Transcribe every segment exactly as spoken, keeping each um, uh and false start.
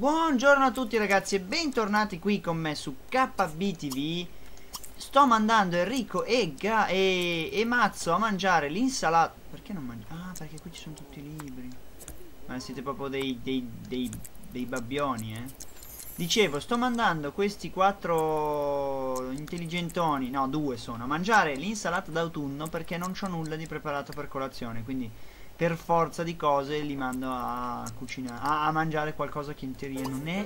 Buongiorno a tutti ragazzi e bentornati qui con me su K B T V. Sto mandando Enrico e, Ga e, e Mazzo a mangiare l'insalata. Perché non mangi? Ah, perché qui ci sono tutti i libri. Ma siete proprio dei, dei, dei, dei babbioni, eh. Dicevo, sto mandando questi quattro intelligentoni, no due sono, a mangiare l'insalata d'autunno perché non c'ho nulla di preparato per colazione. Quindi per forza di cose li mando a cucinare, a, a mangiare qualcosa che in teoria non è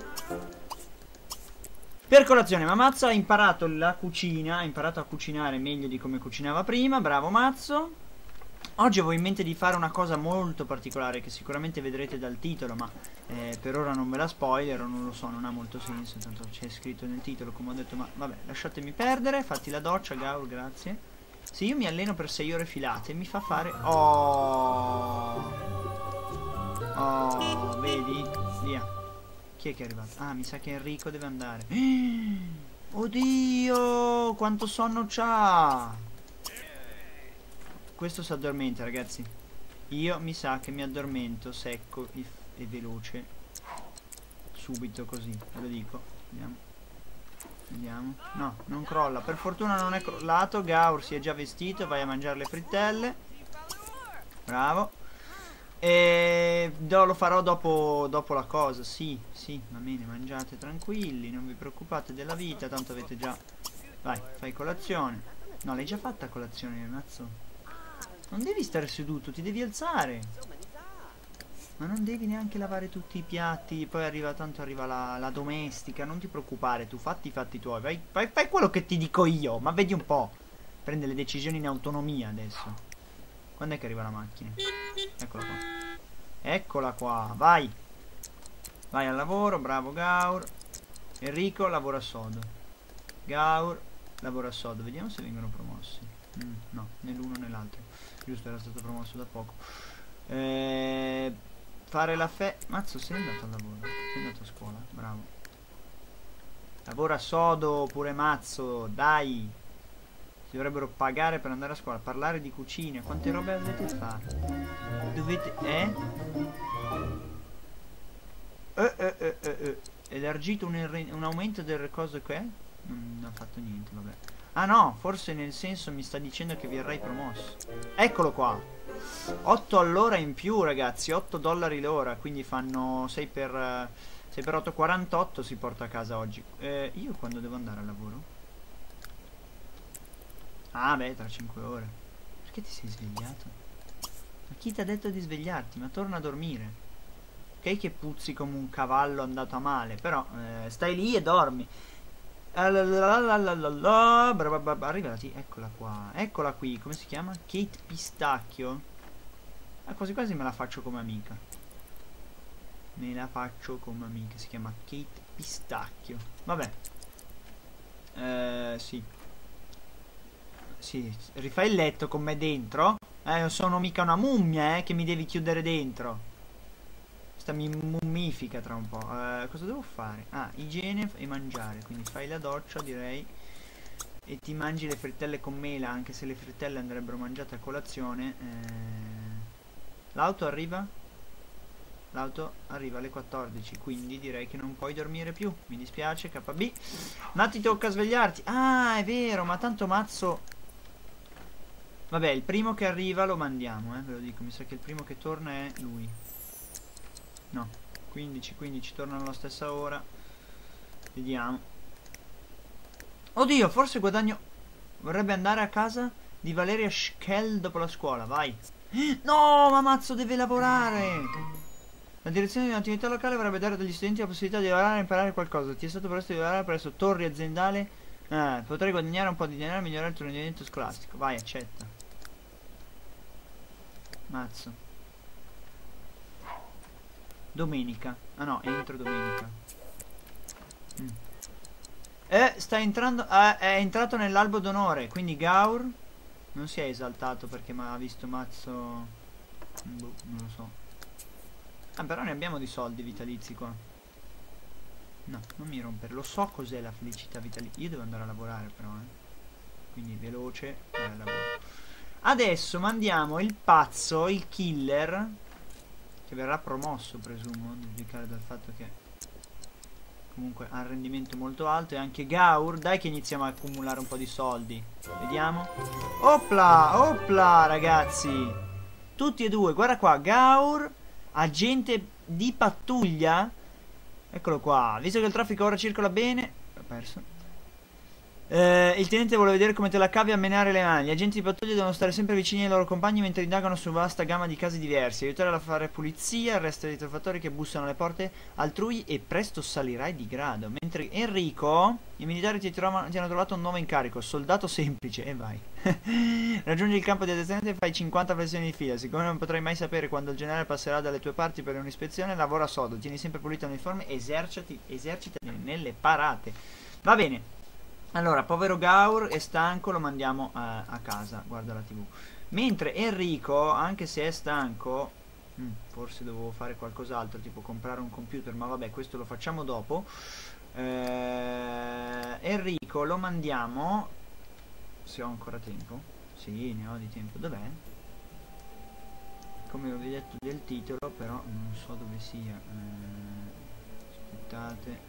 per colazione. Ma Mazzo ha imparato la cucina, ha imparato a cucinare meglio di come cucinava prima. Bravo Mazzo. Oggi avevo in mente di fare una cosa molto particolare che sicuramente vedrete dal titolo, ma eh, per ora non ve la spoiler, non lo so, non ha molto senso, tanto c'è scritto nel titolo come ho detto, ma vabbè, lasciatemi perdere. Fatti la doccia, Gaur, grazie. Se io mi alleno per sei ore filate mi fa fare... Oh, oh, vedi? Via. Chi è che è arrivato? Ah, mi sa che Enrico deve andare. Oddio, quanto sonno c'ha! Questo si addormenta, ragazzi. Io mi sa che mi addormento secco e veloce. Subito così, ve lo dico. Vediamo. Vediamo. No, non crolla. Per fortuna non è crollato. Gaur si è già vestito. Vai a mangiare le frittelle. Bravo. E lo farò dopo, dopo la cosa. Sì, sì, va bene. Mangiate tranquilli. Non vi preoccupate della vita. Tanto avete già... Vai, fai colazione. No, l'hai già fatta colazione, Mazzo. Non devi stare seduto, ti devi alzare. Ma non devi neanche lavare tutti i piatti. Poi arriva, tanto arriva la, la domestica. Non ti preoccupare, tu fatti i fatti tuoi. Vai, fai, fai quello che ti dico io. Ma vedi un po'. Prende le decisioni in autonomia adesso. Quando è che arriva la macchina? Eccola qua. Eccola qua, vai. Vai al lavoro, bravo Gaur. Enrico lavora sodo. Gaur lavora sodo. Vediamo se vengono promossi. mm, No, né l'uno né l'altro. Giusto, era stato promosso da poco. Eh, fare la fe... Mazzo, sei andato al lavoro? Sei andato a scuola? Bravo. Lavora sodo pure Mazzo, dai. Si dovrebbero pagare per andare a scuola. Parlare di cucina. Quante robe dovete fare? Dovete... Eh? Eh, eh, eh, eh, eh. Elargito un, un aumento del coso che è? Non, non ha fatto niente, vabbè. Ah no, forse nel senso mi sta dicendo che verrai promosso. Eccolo qua. otto all'ora in più, ragazzi. otto dollari l'ora. Quindi fanno sei per otto, quarantotto si porta a casa oggi. Eh, io quando devo andare al lavoro? Ah beh, tra cinque ore. Perché ti sei svegliato? Ma chi ti ha detto di svegliarti? Ma torna a dormire. Ok che puzzi come un cavallo andato a male, però eh, stai lì e dormi. Arrivati, eccola qua. Eccola qui, come si chiama? Kate Pistacchio. Ah, quasi quasi me la faccio come amica. Me la faccio come amica. Si chiama Kate Pistacchio. Vabbè. Eh, sì. Sì, rifai il letto con me dentro. Eh, non sono mica una mummia, eh, che mi devi chiudere dentro. Mi mummifica tra un po'. Uh, cosa devo fare? Ah, igiene e mangiare. Quindi fai la doccia, direi. E ti mangi le frittelle con mela, anche se le frittelle andrebbero mangiate a colazione. Eh... L'auto arriva? L'auto arriva alle quattordici. Quindi direi che non puoi dormire più. Mi dispiace, K B. Ma ti tocca svegliarti. Ah, è vero, ma tanto Mazzo... Vabbè, il primo che arriva lo mandiamo, eh, ve lo dico. Mi sa che il primo che torna è lui. No, quindici, quindici tornano alla stessa ora. Vediamo. Oddio, forse guadagno. Vorrebbe andare a casa di Valeria Schell dopo la scuola, vai. No, ma Mazzo deve lavorare. La direzione di un'attività locale vorrebbe dare agli studenti la possibilità di lavorare e imparare qualcosa. Ti è stato presto di lavorare presso torri aziendali. eh, Potrai guadagnare un po' di denaro e migliorare il tuo rendimento scolastico. Vai, accetta. Mazzo. Domenica. Ah no, entro domenica. mm. Eh, sta entrando. eh, È entrato nell'albo d'onore. Quindi Gaur non si è esaltato perché mi ha visto Mazzo. Boh, non lo so. Ah, però ne abbiamo di soldi vitalizi qua. No, non mi rompere. Lo so cos'è la felicità vitalizia. Io devo andare a lavorare però, eh. Quindi veloce, vai al lavoro. Adesso mandiamo il pazzo, il killer, che verrà promosso, presumo, a giudicare dal fatto che comunque ha un rendimento molto alto. E anche Gaur, dai che iniziamo a accumulare un po' di soldi. Vediamo. Opla, opla ragazzi, tutti e due, guarda qua, Gaur, agente di pattuglia. Eccolo qua, visto che il traffico ora circola bene. L'ho perso. Eh, il tenente vuole vedere come te la cavi a menare le mani. Gli agenti di pattuglia devono stare sempre vicini ai loro compagni mentre indagano su vasta gamma di casi diversi, aiutare a fare pulizia, arrestare i truffatori che bussano alle porte altrui e presto salirai di grado. Mentre Enrico, i militari ti, trovano, ti hanno trovato un nuovo incarico, soldato semplice, e vai. Raggiungi il campo di addestramento e fai cinquanta flessioni di fila. Siccome non potrai mai sapere quando il generale passerà dalle tue parti per un'ispezione, lavora sodo, tieni sempre pulito l'uniforme, esercitati, esercitati nelle parate. Va bene. Allora, povero Gaur è stanco, lo mandiamo a, a casa, guarda la tv. Mentre Enrico, anche se è stanco, mh, forse dovevo fare qualcos'altro, tipo comprare un computer, ma vabbè, questo lo facciamo dopo. eh, Enrico lo mandiamo, se ho ancora tempo. Sì, ne ho di tempo. Dov'è? Come vi ho detto del titolo, però non so dove sia. eh, aspettate.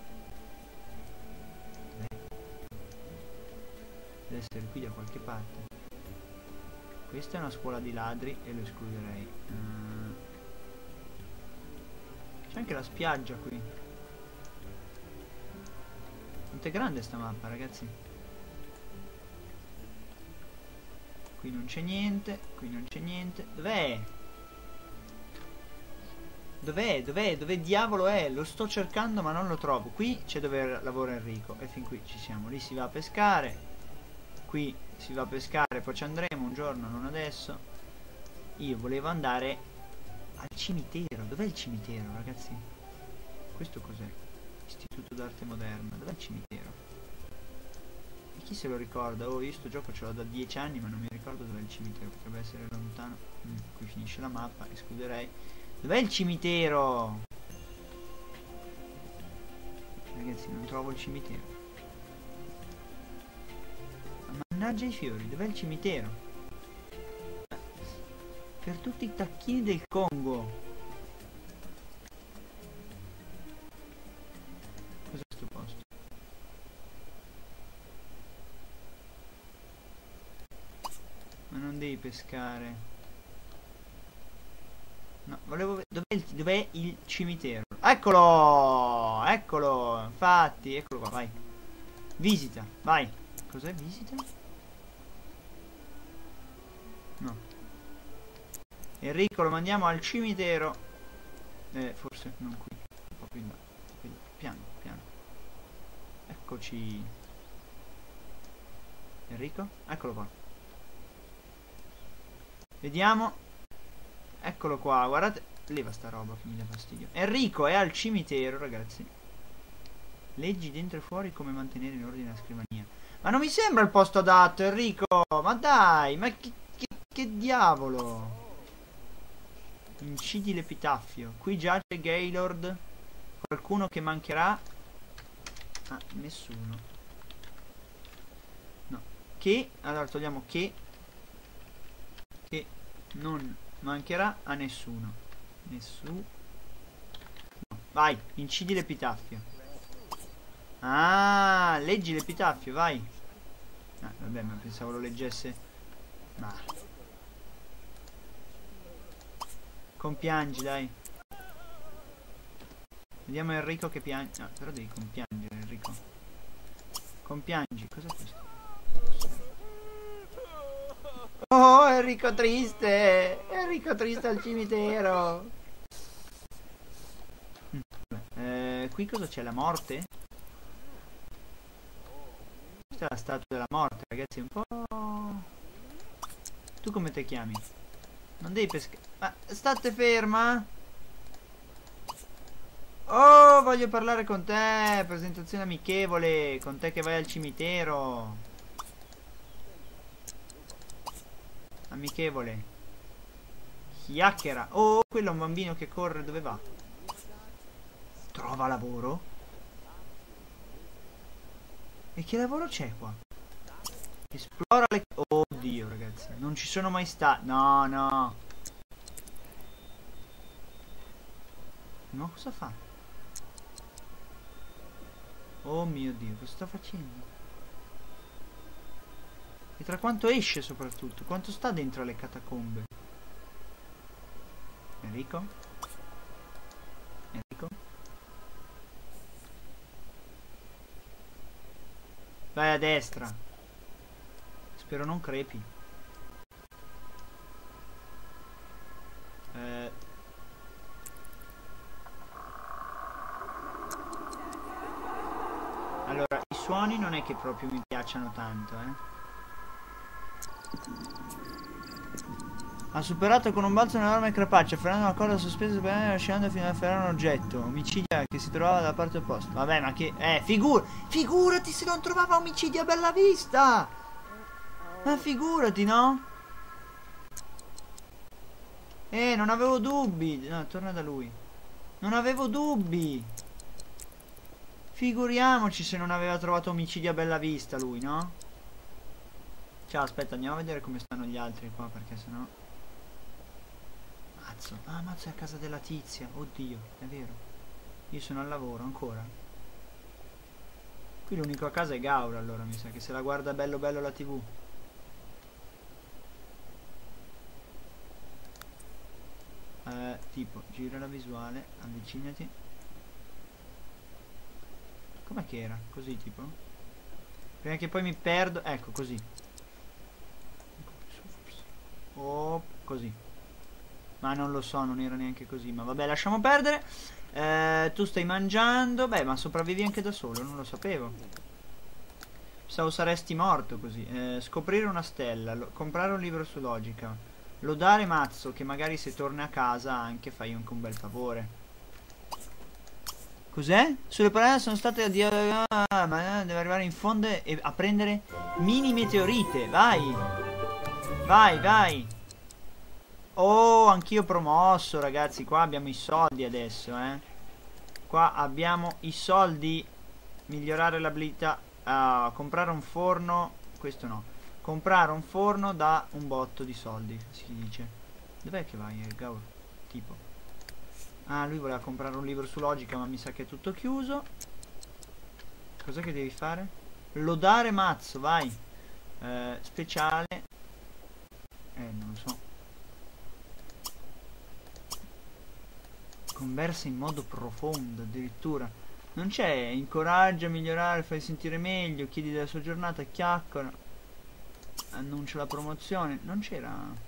Deve essere qui da qualche parte. Questa è una scuola di ladri e lo escluderei. uh, C'è anche la spiaggia qui. Quanto è grande sta mappa, ragazzi? Qui non c'è niente, qui non c'è niente. Dov'è? Dov'è? Dov'è? Dove diavolo è? Lo sto cercando ma non lo trovo. Qui c'è dove lavora Enrico e fin qui ci siamo. Lì si va a pescare. Qui si va a pescare, poi ci andremo un giorno, non adesso. Io volevo andare al cimitero. Dov'è il cimitero, ragazzi? Questo cos'è? Istituto d'arte moderna. Dov'è il cimitero? E chi se lo ricorda? Oh, io sto gioco ce l'ho da dieci anni ma non mi ricordo dov'è il cimitero. Potrebbe essere lontano. mm, Qui finisce la mappa, escluderei. Dov'è il cimitero? Ragazzi, non trovo il cimitero. Mannaggia i fiori, dov'è il cimitero? Per tutti i tacchini del Congo. Cos'è sto posto? Ma non devi pescare. No, volevo vedere. Dov'è il, dov'è il cimitero? Eccolo! Eccolo! Infatti, eccolo qua, vai. Visita, vai. Cos'è visita? No. Enrico lo mandiamo al cimitero. Eh, forse non qui. Un po' più in là. Più in là. Piano, piano. Eccoci. Enrico? Eccolo qua. Vediamo. Eccolo qua, guardate. Leva sta roba che mi dà fastidio. Enrico è al cimitero, ragazzi. Leggi dentro e fuori come mantenere in ordine la scrivania. Ma non mi sembra il posto adatto, Enrico. Ma dai, ma che, che, che diavolo. Incidi l'epitaffio. Qui giace Gaylord. Qualcuno che mancherà. Ah, nessuno. No. Che. Allora togliamo che. Che non mancherà a nessuno. Nessuno. No. Vai, incidi l'epitaffio. Ah, leggi l'epitaffio, vai. Ah, vabbè, ma pensavo lo leggesse. Ma compiangi, dai. Vediamo Enrico che piange. No, però devi compiangere, Enrico. Compiangi, cos'è questo? Oh, Enrico triste. Enrico triste al cimitero. Mm, eh, qui cosa c'è? La morte? Questa è la statua della morte, ragazzi, un po'. Tu come te chiami? Non devi pescare. Ma state ferma? Oh, voglio parlare con te. Presentazione amichevole. Con te che vai al cimitero. Amichevole. Chiacchiera. Oh, quello è un bambino che corre. Dove va? Trova lavoro? E che lavoro c'è qua? Esplora le... Oddio, ragazzi. Non ci sono mai stati. No, no. No, cosa fa? Oh mio Dio, cosa sta facendo? E tra quanto esce soprattutto? Quanto sta dentro le catacombe? Enrico? Enrico? Vai a destra. Spero non crepi. Eh... Allora, i suoni non è che proprio mi piacciono tanto, eh. Ha superato con un balzo un'enorme crepaccia, fermando una corda sospesa e lasciando fino a ferrare un oggetto. Omicidia che si trovava dalla parte opposta. Vabbè, ma che... Eh, figur... Figurati se non trovava omicidio a bella vista! Ma figurati, no? Eh, non avevo dubbi. No, torna da lui. Non avevo dubbi. Figuriamoci se non aveva trovato omicidio a bella vista lui, no? Ciao, aspetta, andiamo a vedere come stanno gli altri qua, perché sennò... Mazzo. Ah, mazzo è a casa della tizia. Oddio, è vero. Io sono al lavoro ancora. Qui l'unico a casa è Gaur, allora mi sa che se la guarda bello bello la tivù. Eh, tipo, gira la visuale, avvicinati. Com'è che era? Così tipo? Prima che poi mi perdo. Ecco, così. Oh, così. Ma non lo so, non era neanche così. Ma vabbè, lasciamo perdere. Eh, tu stai mangiando. Beh, ma sopravvivi anche da solo, non lo sapevo. Pensavo saresti morto così. Eh, scoprire una stella, lo, comprare un libro su logica, lodare Mazzo, che magari se torna a casa anche fai anche un bel favore. Cos'è? Sulle parole sono state a dire... Ah, ma deve arrivare in fondo e a prendere mini meteorite. Vai. Vai, vai. Oh, anch'io promosso, ragazzi. Qua abbiamo i soldi adesso, eh. Qua abbiamo i soldi. Migliorare l'abilità. Uh, comprare un forno. Questo no. Comprare un forno da un botto di soldi, si dice. Dov'è che vai, eh, Gaur? Tipo. Ah, lui voleva comprare un libro su logica, ma mi sa che è tutto chiuso. Cos'è che devi fare? Lodare Mazzo, vai. Eh, speciale. Eh, non lo so. Conversa in modo profondo, addirittura. Non c'è, incoraggia, migliorare, fai sentire meglio, chiedi della sua giornata, chiacchiera, annuncia la promozione. Non c'era...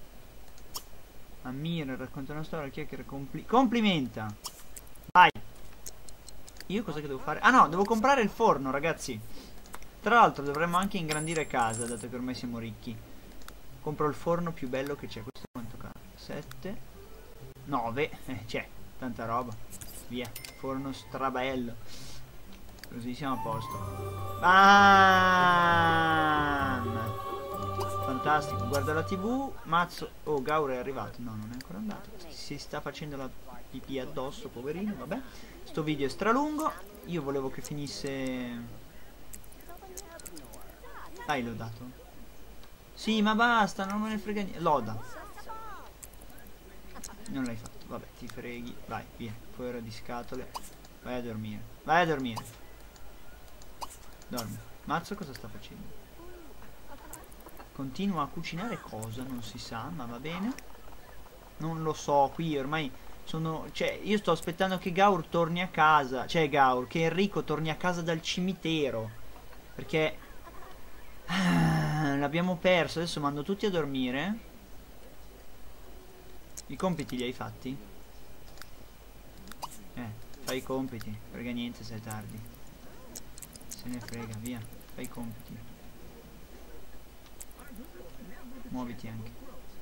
Ammira, racconta una storia, chiacchiera, compli complimenta. Vai. Io cosa che devo fare? Ah no, devo comprare il forno, ragazzi. Tra l'altro dovremmo anche ingrandire casa, dato che ormai siamo ricchi. Compro il forno più bello che c'è. Questo quanto caro? sette nove, eh, c'è tanta roba. Via, forno strabello. Così siamo a posto. Bam! Fantastico, guarda la tivù. Mazzo. Oh, Gaur è arrivato. No, non è ancora andato. Si sta facendo la pipì addosso, poverino. Vabbè, sto video è stralungo. Io volevo che finisse. Dai, l'ho dato. Sì, ma basta, non me ne frega niente. Loda. Non l'hai fatto, vabbè, ti freghi. Vai, via, fuori di scatole. Vai a dormire, vai a dormire. Dormi. Mazzo cosa sta facendo? Continua a cucinare cosa? Non si sa, ma va bene. Non lo so, qui ormai sono... Cioè, io sto aspettando che Gaur torni a casa. Cioè, Gaur, che Enrico torni a casa dal cimitero. Perché... Ah, l'abbiamo perso, adesso mando tutti a dormire. I compiti li hai fatti? Eh, fai i compiti. Frega niente se è tardi. Se ne frega, via. Fai i compiti. Muoviti anche.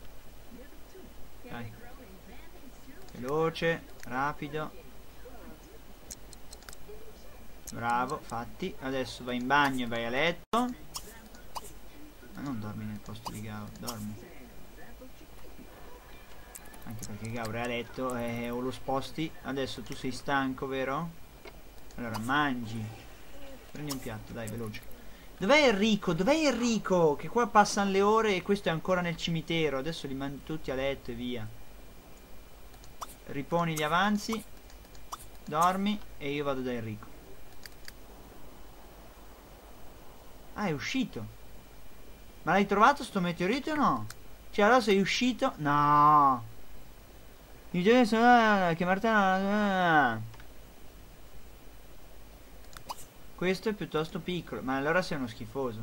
Dai. Veloce, rapido. Bravo, fatti. Adesso vai in bagno e vai a letto. Ma non dormi nel posto di Gaur, dormi. Anche perché Gaur è a letto e o lo sposti. Adesso tu sei stanco, vero? Allora mangi. Prendi un piatto, dai, veloce. Dov'è Enrico? Dov'è Enrico? Che qua passano le ore e questo è ancora nel cimitero. Adesso li mandi tutti a letto e via. Riponi gli avanzi. Dormi e io vado da Enrico. Ah, è uscito. Ma l'hai trovato sto meteorite o no? Cioè, allora sei uscito? No. I giochi sono... Che Martina... Questo è piuttosto piccolo. Ma allora sei uno schifoso.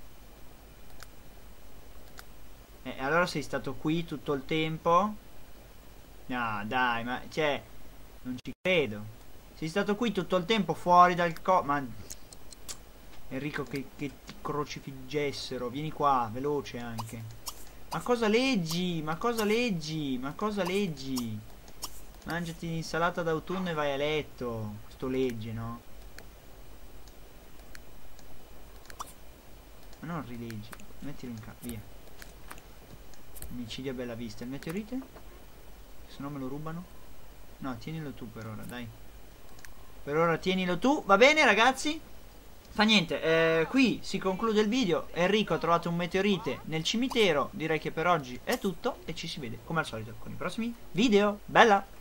E eh, allora sei stato qui tutto il tempo? No, dai, ma... Cioè... Non ci credo. Sei stato qui tutto il tempo fuori dal co... Ma... Enrico, che, che ti crocifiggessero. Vieni qua, veloce anche. Ma cosa leggi? Ma cosa leggi? Ma cosa leggi? Mangiati l'insalata d'autunno e vai a letto. Sto legge, no? Ma non rileggi. Mettilo in casa, via. Omicidio a bella vista. Il meteorite? Se no me lo rubano. No, tienilo tu per ora, dai. Per ora tienilo tu. Va bene, ragazzi? Fa niente, eh, qui si conclude il video. Enrico ha trovato un meteorite nel cimitero. Direi che per oggi è tutto e ci si vede come al solito con i prossimi video. Bella!